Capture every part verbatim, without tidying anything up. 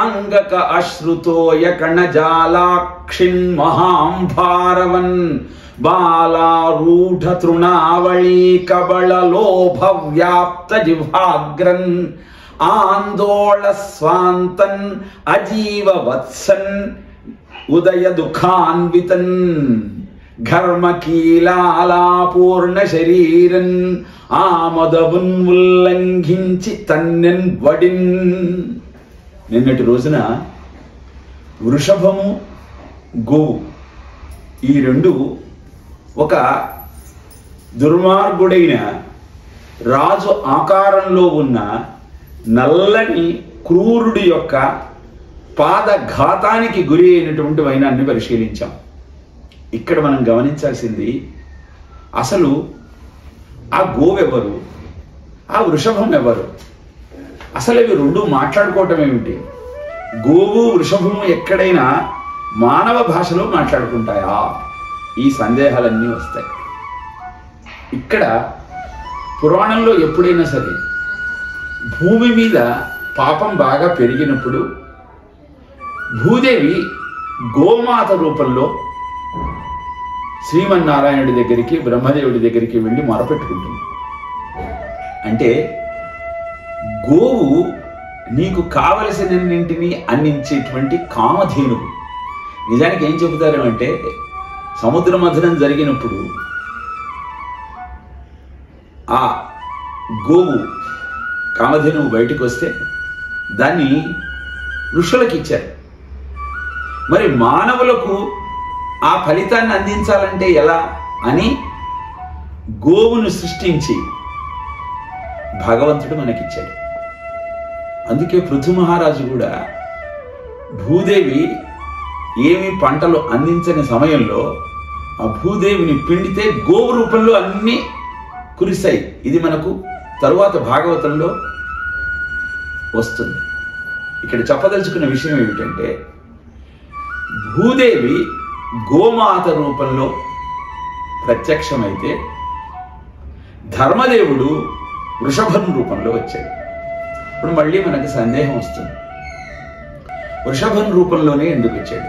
శ్వేతాంగక అశ్రుతోయ కణజాలాక్షిన్ మహాంభారవన్ బాలారూఢ తృణావళీ కబళ లోభ వ్యాప్త జిహ్వాగ్రన్ ఆందోళ స్వాంతన్ అజీవ వత్సన్ ఉదయ దుఃఖాన్వితన్ ఘర్మకీలాలాపూర్ణ శరీరన్ ఆమదవున్ ఉల్లంఘించి తన్నెన్ వడిన్. నిన్నటి రోజున వృషభము గోవు ఈ రెండు ఒక దుర్మార్గుడైన రాజు ఆకారంలో ఉన్న నల్లని క్రూరుడి యొక్క పాదఘాతానికి గురి అయినటువంటి వైనాన్ని పరిశీలించాం. ఇక్కడ మనం గమనించాల్సింది అసలు ఆ గోవెవరు, ఆ వృషభం ఎవరు, అసలు ఇవి రెండు మాట్లాడుకోవటం ఏమిటి? గోవు వృషభము ఎక్కడైనా మానవ భాషలో మాట్లాడుకుంటాయా? ఈ సందేహాలన్నీ వస్తాయి. ఇక్కడ పురాణంలో ఎప్పుడైనా సరే భూమి మీద పాపం బాగా పెరిగినప్పుడు భూదేవి గోమాత రూపంలో శ్రీమన్నారాయణుడి దగ్గరికి బ్రహ్మదేవుడి దగ్గరికి వెళ్ళి మొరపెట్టుకుంటుంది. అంటే గోవు నీకు కావలసినన్నింటినీ అందించేటువంటి కామధేనువు. నిజానికి ఏం చెబుతారు అంటే సముద్ర మథనం జరిగినప్పుడు ఆ గోవు కామధేనువు బయటకు వస్తే దాన్ని ఋషులకు ఇచ్చారు. మరి మానవులకు ఆ ఫలితాన్ని అందించాలంటే ఎలా అని గోవును సృష్టించి భగవంతుడు మనకిచ్చాడు. అందుకే పృథు మహారాజు కూడా భూదేవి ఏమి పంటలు అందించని సమయంలో ఆ భూదేవిని పిండితే గోవు రూపంలో అన్ని కురిశాయి. ఇది మనకు తరువాత భాగవతంలో వస్తుంది. ఇక్కడ చెప్పదలుచుకున్న విషయం ఏమిటంటే భూదేవి గోమాత రూపంలో ప్రత్యక్షమైతే ధర్మదేవుడు వృషభం రూపంలో వచ్చాడు. ఇప్పుడు మళ్ళీ మనకు సందేహం వస్తుంది, వృషభం రూపంలోనే ఎందుకు వచ్చాడు?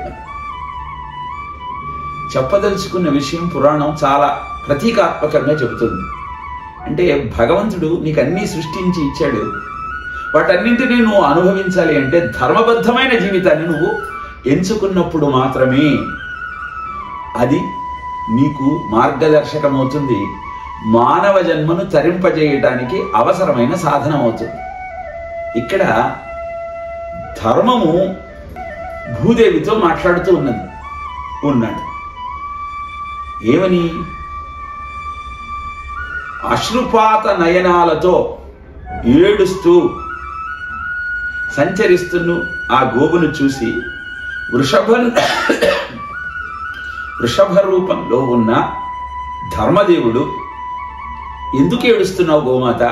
చెప్పదలుచుకున్న విషయం పురాణం చాలా ప్రతీకాత్మకంగా చెబుతుంది. అంటే భగవంతుడు నీకు అన్నీ సృష్టించి ఇచ్చాడు, వాటన్నింటినీ నువ్వు అనుభవించాలి అంటే ధర్మబద్ధమైన జీవితాన్ని నువ్వు ఎంచుకున్నప్పుడు మాత్రమే అది నీకు మార్గదర్శకమవుతుంది, మానవ జన్మను తరింపజేయడానికి అవసరమైన సాధనం అవుతుంది. ఇక్కడ ధర్మము భూదేవితో మాట్లాడుతూ ఉన్నది ఉన్నాడు. ఏమని? అశ్రుపాత నయనాలతో ఏడుస్తూ సంచరిస్తున్న ఆ గోవును చూసి వృషభం వృషభ రూపంలో ఉన్న ధర్మదేవుడు, ఎందుకు ఏడుస్తున్నావు గోమాత?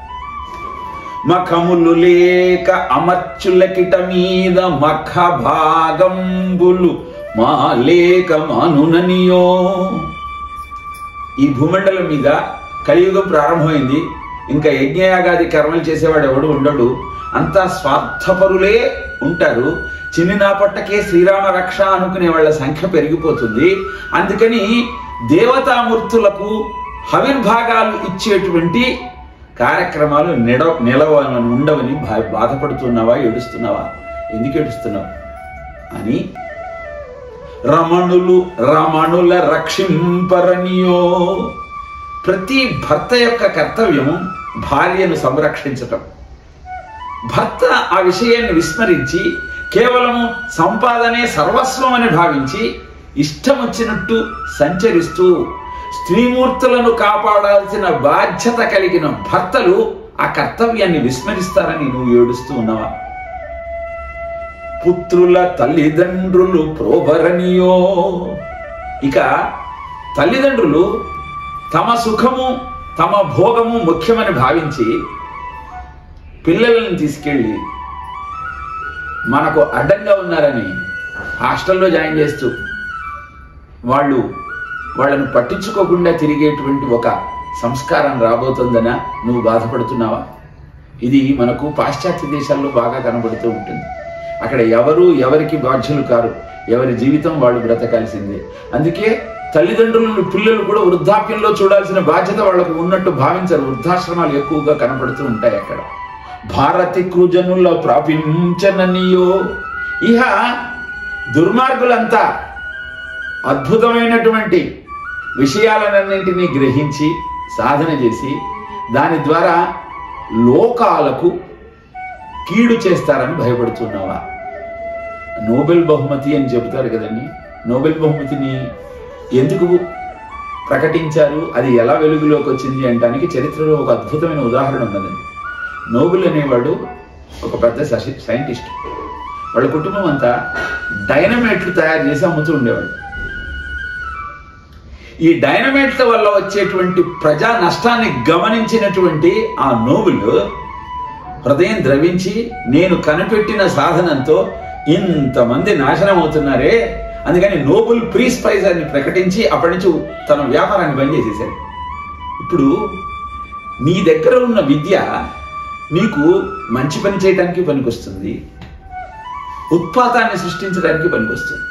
మఖములు లేక అమర్చులకిట మీద మఖ భాగంబులు మా లేక మనుననియో. ఈ భూమండలం మీద కలియుగం ప్రారంభమైంది. ఇంకా యజ్ఞయాగాది కర్మలు చేసేవాడు ఎవడు ఉండడు, అంతా స్వార్థపరులే ఉంటారు. చిన్ని నా పట్టకే శ్రీరామ రక్ష అనుకునే వాళ్ళ సంఖ్య పెరిగిపోతుంది. అందుకని దేవతామూర్తులకు హవిర్భాగాలు ఇచ్చేటువంటి కార్యక్రమాలు నిడ నిలవని ఉండవని బాధపడుతున్నావా, ఏడుస్తున్నావా? ఎందుకు ఏడుస్తున్నావు అని రమణులు రమణుల రక్షింపరనియో. ప్రతి భర్త యొక్క కర్తవ్యము భార్యను సంరక్షించటం. భర్త ఆ విషయాన్ని విస్మరించి కేవలము సంపాదనే సర్వస్వం అని భావించి ఇష్టం వచ్చినట్టు సంచరిస్తూ స్త్రీమూర్తులను కాపాడాల్సిన బాధ్యత కలిగిన భర్తలు ఆ కర్తవ్యాన్ని విస్మరిస్తారని నువ్వు ఏడుస్తూ ఉన్నావా? పుత్రుల తల్లిదండ్రులు ప్రోభరణీయో. ఇక తల్లిదండ్రులు తమ సుఖము తమ భోగము ముఖ్యమని భావించి పిల్లలను తీసుకెళ్ళి మనకు అడ్డంగా ఉన్నారని హాస్టల్లో జాయిన్ చేస్తూ వాళ్ళు వాళ్ళను పట్టించుకోకుండా తిరిగేటువంటి ఒక సంస్కారం రాబోతుందనా నువ్వు బాధపడుతున్నావా? ఇది మనకు పాశ్చాత్య దేశాల్లో బాగా కనబడుతూ ఉంటుంది. అక్కడ ఎవరు ఎవరికి బాధ్యులు కారు, ఎవరి జీవితం వాళ్ళు బ్రతకాల్సిందే. అందుకే తల్లిదండ్రులను పిల్లలు కూడా వృద్ధాప్యంలో చూడాల్సిన బాధ్యత వాళ్ళకు ఉన్నట్టు భావించరు. వృద్ధాశ్రమాలు ఎక్కువగా కనపడుతూ ఉంటాయి అక్కడ. భారతి కృజనుల ప్రాపించననియో. ఇహ దుర్మార్గులంతా అద్భుతమైనటువంటి విషయాలన్నింటినీ గ్రహించి సాధన చేసి దాని ద్వారా లోకాలకు కీడు చేస్తారని భయపడుతున్నావా? నోబెల్ బహుమతి అని చెబుతారు కదండి. నోబెల్ బహుమతిని ఎందుకు ప్రకటించారు, అది ఎలా వెలుగులోకి వచ్చింది అంటానికి చరిత్రలో ఒక అద్భుతమైన ఉదాహరణ ఉన్నదండి. నోబెల్ అనేవాడు ఒక పెద్ద సైంటిస్ట్. వాళ్ళ కుటుంబం అంతా డైనమైట్లు తయారు చేసి అమ్ముతూ ఉండేవాడు. ఈ డైనమైట్ల వల్ల వచ్చేటువంటి ప్రజా నష్టాన్ని గమనించినటువంటి ఆ నోబెల్ హృదయం ద్రవించి, నేను కనిపెట్టిన సాధనంతో ఇంతమంది నాశనం అవుతున్నారే, అందుకని నోబెల్ పీస్ ప్రైజ్ అని ప్రకటించి అప్పటి నుంచి తన వ్యాపారాన్ని బంద్ చేసేసాడు. ఇప్పుడు నీ దగ్గర ఉన్న విద్య నీకు మంచి పని చేయడానికి పనికొస్తుంది, ఉత్పాతాన్ని సృష్టించడానికి పనికొస్తుంది.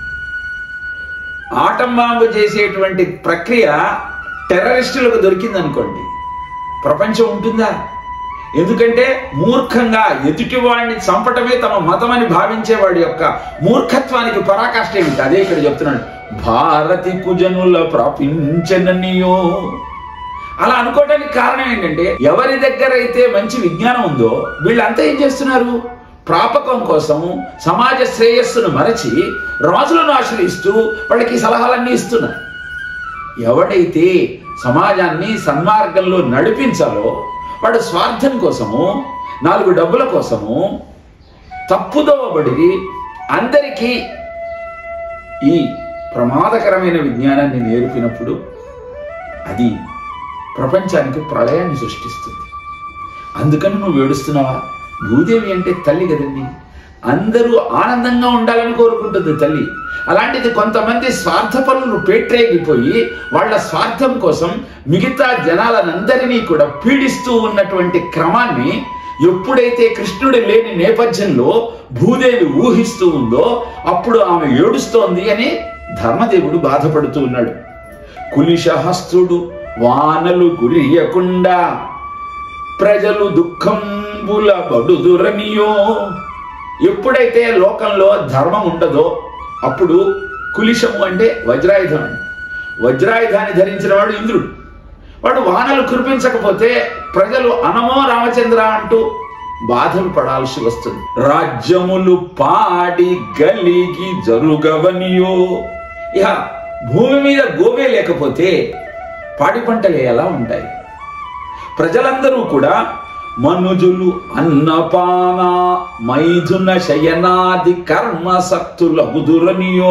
ఆటం బాంబు చేసేటువంటి ప్రక్రియ టెర్రరిస్టులకు దొరికిందనుకోండి, ప్రపంచం ఉంటుందా? ఎందుకంటే మూర్ఖంగా ఎదుటివాడిని చంపటమే తమ మతం అని భావించే వాడి యొక్క మూర్ఖత్వానికి పరాకాష్ఠ ఏమిటి? అదే ఇక్కడ చెప్తున్నాడు, భారతి కుజనుల ప్రాపించననియో. అలా అనుకోవడానికి కారణం ఏంటంటే, ఎవరి దగ్గర అయితే మంచి విజ్ఞానం ఉందో వీళ్ళంతా ఏం చేస్తున్నారు? ప్రాపకం కోసము సమాజ శ్రేయస్సును మరచి రాజులను ఆశ్రయిస్తూ వాళ్ళకి సలహాలన్నీ ఇస్తున్నారు. ఎవడైతే సమాజాన్ని సన్మార్గంలో నడిపించాలో వాడు స్వార్థం కోసము, నాలుగు డబ్బుల కోసము తప్పుదోవబడి అందరికీ ఈ ప్రమాదకరమైన విజ్ఞానాన్ని నేర్పినప్పుడు అది ప్రపంచానికి ప్రళయాన్ని సృష్టిస్తుంది. అందుకని నువ్వు ఏడుస్తున్నావా? భూదేవి అంటే తల్లి కదండి, అందరూ ఆనందంగా ఉండాలని కోరుకుంటుంది తల్లి. అలాంటిది కొంతమంది స్వార్థపరులు పేట్రేగిపోయి వాళ్ళ స్వార్థం కోసం మిగతా జనాలనందరినీ కూడా పీడిస్తూ ఉన్నటువంటి క్రమాన్ని ఎప్పుడైతే కృష్ణుడు లేని నేపథ్యంలో భూదేవి ఊహిస్తూ ఉందో అప్పుడు ఆమె ఏడుస్తోంది అని ధర్మదేవుడు బాధపడుతూ ఉన్నాడు. కులిశహస్తుడు వానలు కురియకుండా ప్రజలు దుఃఖంబుల బడుదురనియో. ఎప్పుడైతే లోకంలో ధర్మం ఉండదో అప్పుడు కులిశము అంటే వజ్రాయుధం అండి. వజ్రాయుధాన్ని ధరించిన వాడు ఇంద్రుడు. వాడు వానలు కురిపించకపోతే ప్రజలు అనమో రామచంద్ర అంటూ బాధలు పడాల్సి వస్తుంది. రాజ్యములు పాడి గలిగి జరుగవనియో. ఇక భూమి మీద గోవే లేకపోతే పాడి పంటలు ఎలా ఉంటాయి? ప్రజలందరూ కూడా మనుజులు అన్నపాన మైథున శయనాది కర్మ సక్తులగుదురనియో.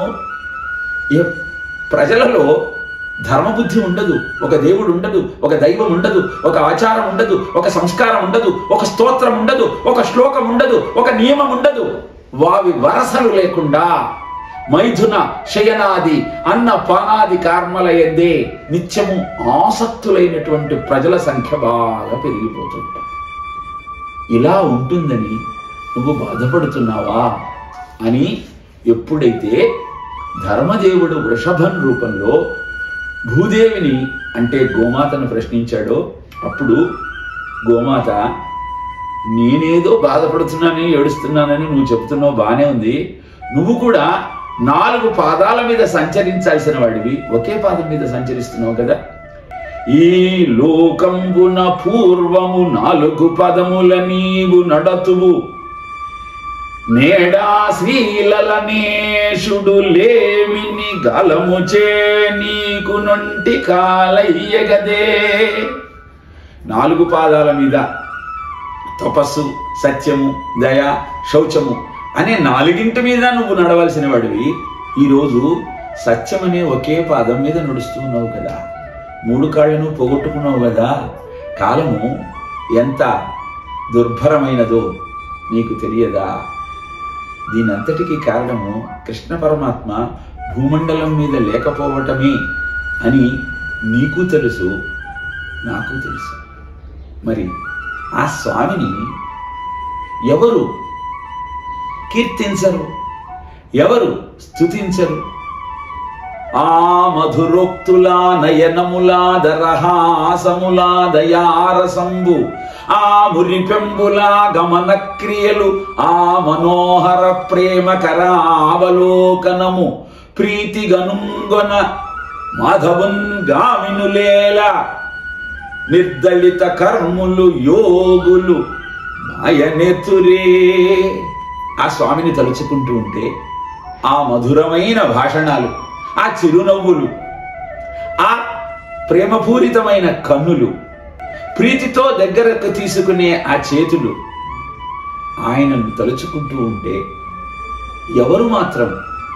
ప్రజలలో ధర్మబుద్ధి ఉండదు, ఒక దేవుడు ఉండదు, ఒక దైవం ఉండదు, ఒక ఆచారం ఉండదు, ఒక సంస్కారం ఉండదు, ఒక స్తోత్రం ఉండదు, ఒక శ్లోకం ఉండదు, ఒక నియమం ఉండదు. వావి వరసలు లేకుండా మైథున శయనాది అన్న పానాది కర్మల యందే నిత్యము ఆసక్తులైనటువంటి ప్రజల సంఖ్య బాగా పెరిగిపోతుంది. ఇలా ఉంటుందని నువ్వు బాధపడుతున్నావా అని ఎప్పుడైతే ధర్మదేవుడు వృషభం రూపంలో భూదేవిని అంటే గోమాతను ప్రశ్నించాడో అప్పుడు గోమాత, నేనేదో బాధపడుతున్నానని ఏడుస్తున్నానని నువ్వు చెప్తున్నావు, బానే ఉంది. నువ్వు కూడా నాలుగు పాదాల మీద సంచరించాల్సిన వాడివి, ఒకే పాదం మీద సంచరిస్తున్నావు కదా. ఈ లోకంబున పూర్వము నాలుగు పదముల నీవు నడతువు, నేడా శ్రీలనేషుడు లేమిని గలముచే నీకు నొంటి కాలయ్యగదే. నాలుగు పాదాల మీద తపస్సు, సత్యము, దయ, శౌచము అనే నాలుగింటి మీద నువ్వు నడవలసిన వాడివి. ఈరోజు సత్యం అనే ఒకే పాదం మీద నడుస్తూ ఉన్నావు కదా, మూడు కాళ్ళను పోగొట్టుకున్నావు కదా. కాలము ఎంత దుర్భరమైనదో నీకు తెలియదా? దీనంతటికీ కారణము కృష్ణ పరమాత్మ భూమండలం మీద లేకపోవటమే అని నీకు తెలుసు, నాకు తెలుసు. మరి ఆ స్వామిని ఎవరు కీర్తించరు, ఎవరు స్తుతించరు. ఆ మధురోక్తులా నయనములా దరహాసములా దయారసంబు ఆ మురిపెంబులా గమన క్రియలు ఆ మనోహర ప్రేమ కరావలోకనము ప్రీతి గనుంగొన మాధవున్ గామినులేల నిర్దళిత కర్ములు యోగులు మాయనెతురే. ఆ స్వామిని తలుచుకుంటూ ఉంటే ఆ మధురమైన భాషణాలు, ఆ చిరునవ్వులు, ఆ ప్రేమపూరితమైన కన్నులు, ప్రీతితో దగ్గరకు తీసుకునే ఆ చేతులు, ఆయనను తలుచుకుంటూ ఉంటే ఎవరు మాత్రం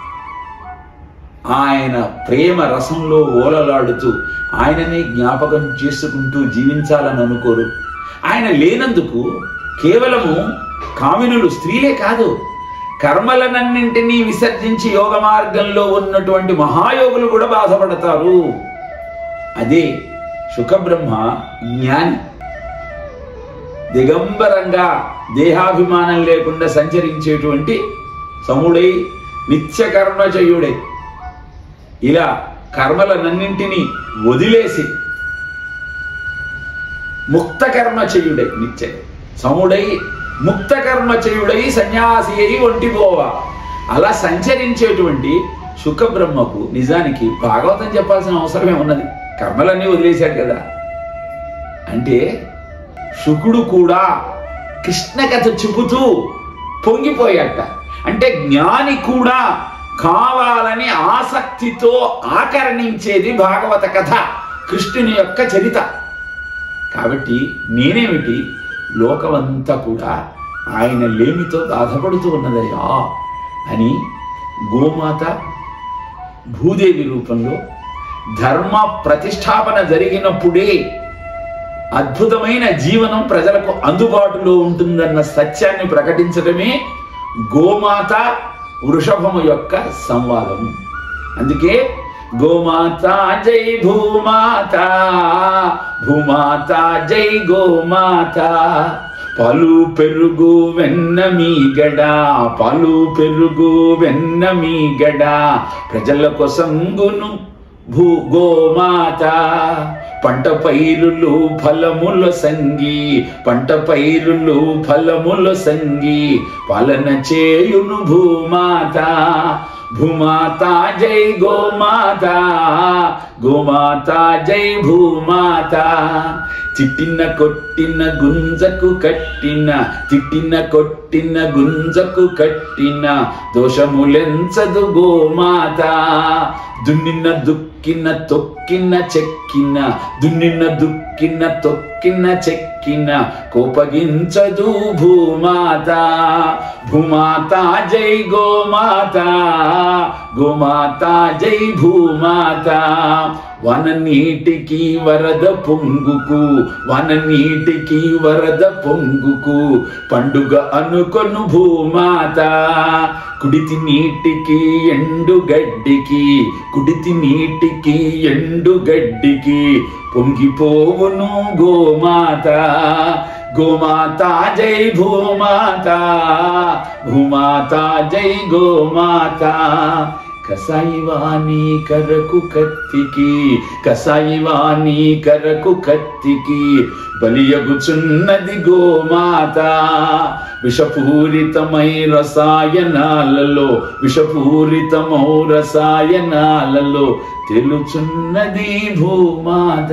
ఆయన ప్రేమ రసంలో ఓలలాడుతూ ఆయననే జ్ఞాపకం చేసుకుంటూ జీవించాలని అనుకోరు. ఆయన లేనందుకు కేవలము కామినులు స్త్రీలే కాదు, కర్మలనన్నింటినీ విసర్జించి యోగ మార్గంలో ఉన్నటువంటి మహాయోగులు కూడా బాధపడతారు. అదే శుకబ్రహ్మ జ్ఞాని. దిగంబరంగా దేహాభిమానం లేకుండా సంచరించేటువంటి సముడై నిత్య కర్మచయుడై ఇలా కర్మలనన్నింటినీ వదిలేసి ముక్త కర్మచయుడై నిత్య సముడై ముక్త కర్మచయుడై సన్యాసి అయి ఒంటిపోవా అలా సంచరించేటువంటి శుకబ్రహ్మకు నిజానికి భాగవతం చెప్పాల్సిన అవసరమే ఉన్నది. కర్మలన్నీ వదిలేశాడు కదా. అంటే శుకుడు కూడా కృష్ణ కథ చెబుతూ పొంగిపోయాట. అంటే జ్ఞాని కూడా కావాలని ఆసక్తితో ఆకర్ణించేది భాగవత కథ, కృష్ణుని యొక్క చరిత. కాబట్టి నేనేమిటి, లోకమంతా కూడా ఆయన లేమితో బాధపడుతూ ఉన్నదయ్యా అని గోమాత భూదేవి రూపంలో ధర్మ ప్రతిష్టాపన జరిగినప్పుడే అద్భుతమైన జీవనం ప్రజలకు అందుబాటులో ఉంటుందన్న సత్యాన్ని ప్రకటించడమే గోమాత వృషభము యొక్క సంవాదం. అందుకే గోమాత జై భూమాత, భూమాత జై గోమాత, పాలు పెరుగు వెన్న మీగడ, పాలు పెరుగు వెన్న మీగడ, ప్రజల కొసంగును భూ గోమాత, పంట పైరులు ఫలముల సంగి, పంట పైరులు ఫలముల సంగి, పాలన చేయును భూమాత, భూమాత జై గోమాత, గోమాత జై భూమాత. తిట్టిన కొట్టిన గుంజకు కట్టిన, తిట్టిన కొట్టిన గుంజకు కట్టిన, దోషములెంచదు గోమాత, దున్నిన దుక్కిన తొక్కిన చెక్కిన, దున్నిన దుక్కిన తొక్కిన చెక్కిన, కోపగించదు భూమాత, భూమాత జై గోమాత, గోమాత జై భూమాత. వన నీటికి వరద పొంగుకు, వన నీటికి వరద పొంగుకు, పండుగ అనుకొను భూమాత, కుడితి నీటికి ఎండు గడ్డికి, కుడితి నీటికి ఎండు గడ్డికి, పొంగిపోవును గోమాత, గోమాత జై భూమాత, భూమాత జై గోమాత. కసాయివాణి కరకు కత్తికి, కసాయివాణి కరకు కత్తికి, బలియగుచున్నది గోమాత, విషపూరితమై రసాయనాలలో, విషపూరితమౌ రసాయనాలలో తెలుచున్నది భూమాత.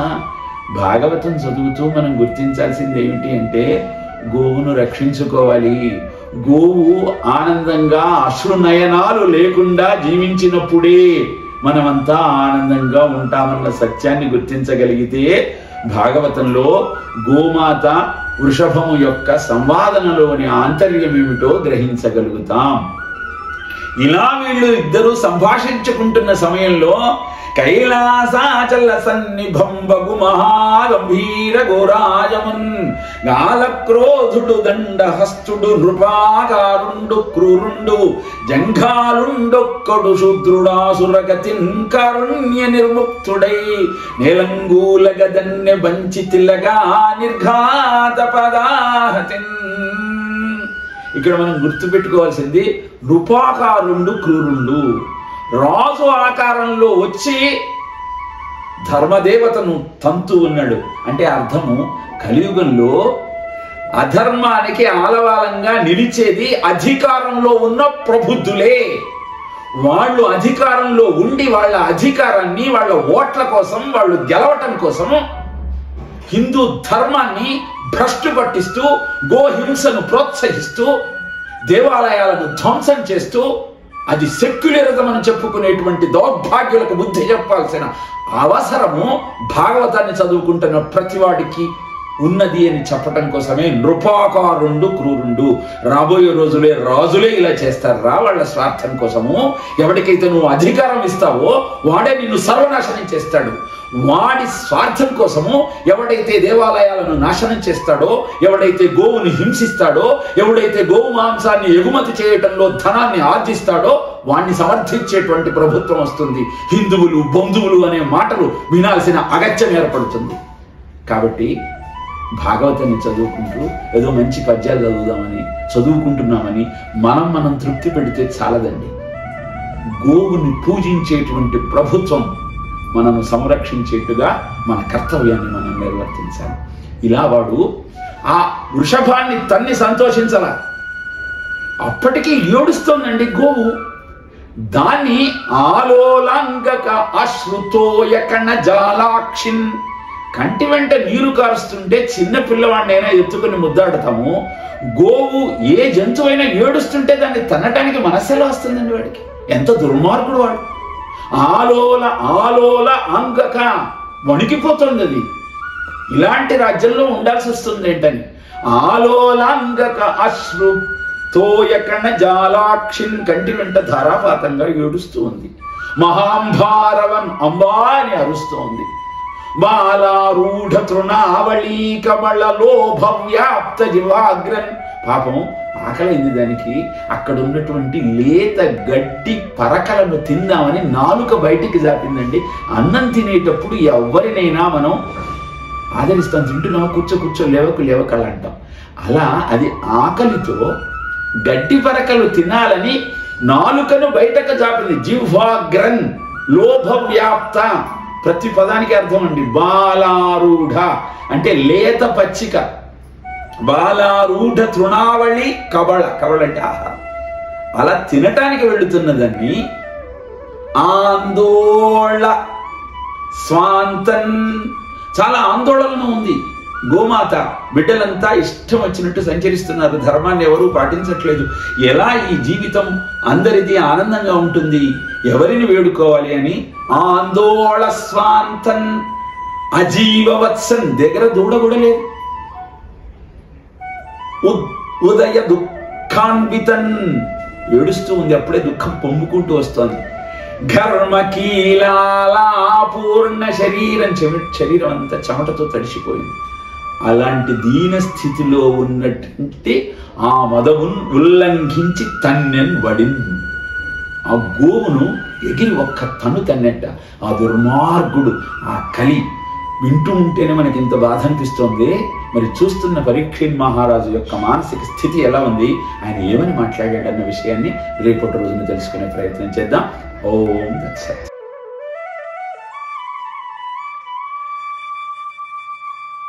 భాగవతం చదువుతూ మనం గుర్తించాల్సింది ఏమిటి అంటే, గోవును రక్షించుకోవాలి. గోవు ఆనందంగా అశ్రునయనాలు లేకుండా జీవించినప్పుడే మనమంతా ఆనందంగా ఉంటామన్న సత్యాన్ని గుర్తించగలిగితే భాగవతంలో గోమాత వృషభము యొక్క సంవాదనలోని ఆంతర్యం ఏమిటో గ్రహించగలుగుతాం. ఇలా వీళ్ళు ఇద్దరు సంభాషించుకుంటున్న సమయంలో కైలాసాచల సన్నిభం బగు మహాగంభీర ఘోరాజమున్, గాలక్రోధుడు దండహస్తుడు నృపాకారుండు క్రూరుండు, జంఘాలుండొక్కడు శూద్రుడాసురగతిన్ కారుణ్య నిర్ముక్తుడై, నేలంగూల గదన్య బంచి తిలగా నిర్ఘాత పదాహతిన్. ఇక్కడ మనం గుర్తుపెట్టుకోవాల్సింది నృపాకారుండు క్రూరుండు. రాజు ఆకారంలో వచ్చి ధర్మదేవతను తంతు ఉన్నాడు అంటే అర్థము కలియుగంలో అధర్మానికి ఆలవాలంగా నిలిచేది అధికారంలో ఉన్న ప్రబుద్ధులే. వాళ్ళు అధికారంలో ఉండి వాళ్ళ అధికారాన్ని వాళ్ళ ఓట్ల కోసం వాళ్ళు గెలవటం కోసం హిందూ ధర్మాన్ని భ్రష్టు పట్టిస్తూ గోహింసను ప్రోత్సహిస్తూ దేవాలయాలను ధ్వంసం చేస్తూ అది సెక్యులరిజం అని చెప్పుకునేటువంటి దౌర్భాగ్యులకు బుద్ధి చెప్పాల్సిన అవసరము భాగవతాన్ని చదువుకుంటున్న ప్రతివాడికి ఉన్నది అని చెప్పటం కోసమే నృపాకారుండు క్రూరుండు. రాబోయే రోజులే రాజులే ఇలా చేస్తారు రా వాళ్ళ స్వార్థం కోసము. ఎవరికైతే నువ్వు అధికారం ఇస్తావో వాడే నిన్ను సర్వనాశనం చేస్తాడు. వాడి స్వార్థం కోసము ఎవడైతే దేవాలయాలను నాశనం చేస్తాడో, ఎవడైతే గోవుని హింసిస్తాడో, ఎవడైతే గోవు మాంసాన్ని ఎగుమతి చేయటంలో ధనాన్ని ఆర్జిస్తాడో వాణ్ణి సమర్థించేటువంటి ప్రభుత్వం వస్తుంది. హిందువులు బంధువులు అనే మాటలు వినాల్సిన అగత్యం ఏర్పడుతుంది. కాబట్టి భాగవతాన్ని చదువుకుంటూ ఏదో మంచి పద్యాలు చదువుదామని చదువుకుంటున్నామని మనం మనం తృప్తి పెడితే చాలదండి. గోవుని పూజించేటువంటి ప్రభుత్వం మనను సంరక్షించేట్టుగా మన కర్తవ్యాన్ని మనం నిర్వర్తించాలి. ఇలా వాడు ఆ వృషభాన్ని తన్ని సంతోషించాల, అప్పటికీ ఏడుస్తోందండి గోవు. దాన్ని ఆలోలంగక అశ్రుతోయకణ జాలాక్షిన్, కంటి వెంట నీరు కారుస్తుంటే చిన్న పిల్లవాడినైనా ఎత్తుకుని ముద్దాడుతాము. గోవు ఏ జంతువైనా ఏడుస్తుంటే దాన్ని తన్నటానికి మనస్సులో వస్తుందండి వాడికి. ఎంత దుర్మార్గుడు వాడు. ఆలోల ఆలోల అంగక, వణికిపోతుంది అది. ఇలాంటి రాజ్యంలో ఉండాల్సి వస్తుంది ఏంటని. ఆలోలాంగక అశ్రు తోయకణ జాలాక్షిన్, కంటి వెంట ధారాపాతంగా ఏడుస్తూ ఉంది. మహాంభారవన్, అంబా అని అరుస్తూ ఉంది. బాలారూఢ తృణావళీ కమళ లోభ వ్యాప్త జివాగ్రన్, పాపం ఆకలింది దానికి. అక్కడ ఉన్నటువంటి లేత గడ్డి పరకలను తిందామని నాలుక బయటికి జాపిందండి. అన్నం తినేటప్పుడు ఎవరినైనా మనం ఆదరిస్తాం, తింటున్నావు కూర్చో కూర్చో లేవకు లేవకలు అంటాం. అలా అది ఆకలితో గడ్డి పరకలు తినాలని నాలుకను బయటకు జాపింది. జిహ్వాగ్రన్, లోభ వ్యాప్త, ప్రతి పదానికి అర్థం అండి. బాలారూఢ అంటే లేత పచ్చిక, బాలారూఢ తృణావళి కబళ, కబళ అంటే ఆహారం. అలా తినటానికి వెళుతున్నదాన్ని ఆందోళ స్వాంతన్, చాలా ఆందోళన ఉంది. గోమాత బిడ్డలంతా ఇష్టం వచ్చినట్టు సంచరిస్తున్నారు, ధర్మాన్ని ఎవరూ పాటించట్లేదు. ఎలా ఈ జీవితం అందరిది ఆనందంగా ఉంటుంది, ఎవరిని వేడుకోవాలి అని ఆందోళ స్వాంతన్ అజీవవత్సన్, దగ్గర దూడ కూడా లేదు. ఉదయ దుఃఖాన్వితన్, ఏడుస్తూ ఉంది, అప్పుడే దుఃఖం పొంగుకుంటూ వస్తోంది. ఘర్మకీలాలా పూర్ణ శరీరం, శరీరం అంతా చెమటతో తడిసిపోయింది. అలాంటి దీన స్థితిలో ఉన్నటువంటి ఆ మదమును ఉల్లంఘించి తన్నెన్ వడిన్, ఆ గోవును ఎగిరి ఒక్క తను తన్నెట్ట. ఆ దుర్మార్గుడు, ఆ కలి వింటూ ఉంటేనే మనకి ఇంత బాధ అనిపిస్తోంది. మరి చూస్తున్న పరీక్షిత్ మహారాజు యొక్క మానసిక స్థితి ఎలా ఉంది, ఆయన ఏమని మాట్లాడాడన్న విషయాన్ని రేపటి రోజున తెలుసుకునే ప్రయత్నం చేద్దాం. ఓం దత్సత్.